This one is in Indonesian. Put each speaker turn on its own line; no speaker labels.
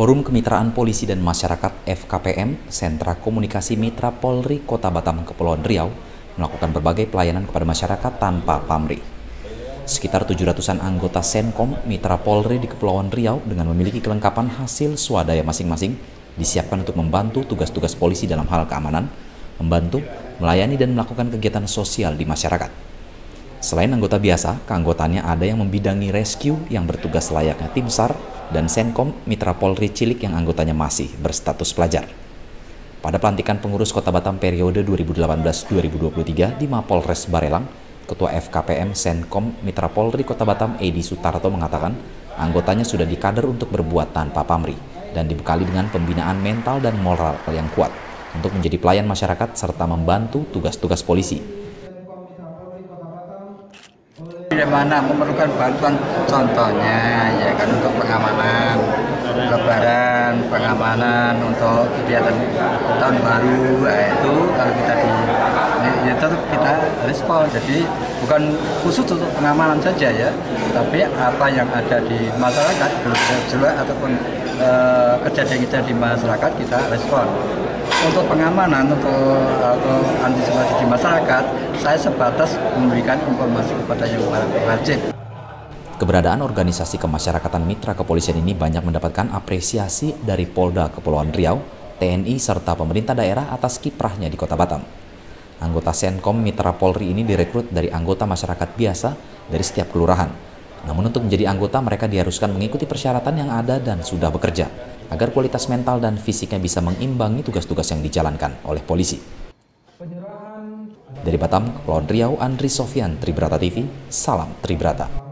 Forum Kemitraan Polisi dan Masyarakat FKPM, Sentra Komunikasi Mitra Polri Kota Batam, Kepulauan Riau, melakukan berbagai pelayanan kepada masyarakat tanpa pamrih. Sekitar 700-an anggota Senkom Mitra Polri di Kepulauan Riau dengan memiliki kelengkapan hasil swadaya masing-masing disiapkan untuk membantu tugas-tugas polisi dalam hal keamanan, membantu, melayani dan melakukan kegiatan sosial di masyarakat. Selain anggota biasa, keanggotaannya ada yang membidangi rescue yang bertugas layaknya tim SAR dan Senkom Mitra Polri Cilik yang anggotanya masih berstatus pelajar. Pada pelantikan pengurus Kota Batam periode 2018-2023 di Mapolres Barelang, Ketua FKPM Senkom Mitra Polri Kota Batam Edi Sutarto mengatakan anggotanya sudah dikader untuk berbuat tanpa pamrih dan dibekali dengan pembinaan mental dan moral yang kuat untuk menjadi pelayan masyarakat serta membantu tugas-tugas polisi.
Di mana memerlukan bantuan, contohnya ya kan untuk pengamanan Lebaran, pengamanan untuk kegiatan tahun baru, itu kalau kita kita respon. Jadi bukan khusus untuk pengamanan saja ya, tapi apa yang ada di masyarakat, gejolak ataupun kejadian-kejadian di masyarakat kita respon. Untuk pengamanan, untuk antisipasi di masyarakat, saya sebatas memberikan informasi kepada yang wajib.
Keberadaan organisasi kemasyarakatan mitra kepolisian ini banyak mendapatkan apresiasi dari Polda Kepulauan Riau, TNI, serta pemerintah daerah atas kiprahnya di Kota Batam. Anggota Senkom Mitra Polri ini direkrut dari anggota masyarakat biasa dari setiap kelurahan. Namun untuk menjadi anggota mereka diharuskan mengikuti persyaratan yang ada dan sudah bekerja, agar kualitas mental dan fisiknya bisa mengimbangi tugas-tugas yang dijalankan oleh polisi. Dari Batam, Kepulauan Riau, Andri Sofyan, Tribrata TV, salam Tribrata.